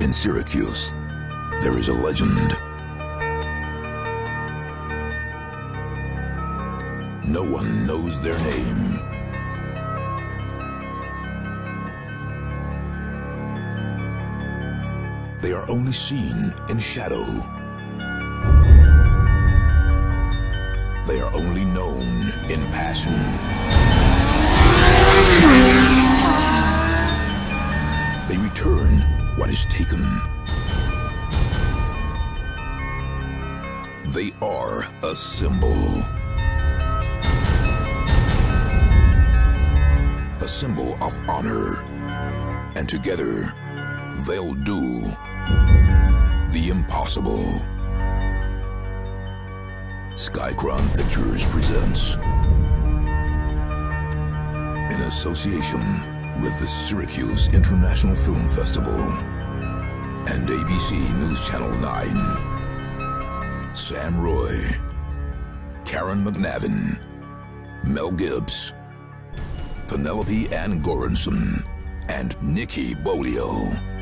In Syracuse, there is a legend. No one knows their name. They are only seen in shadow. They are only known in passion. They return what is taken. They are a symbol. A symbol of honor. And together, they'll do the impossible. SKYCRON Pictures presents, in association with the Syracuse International Film Festival and ABC News Channel 9, Sam Roy, Karen McNavin, Mel Gibbs, Penelope Ann Goranson, and Nikki Bolio.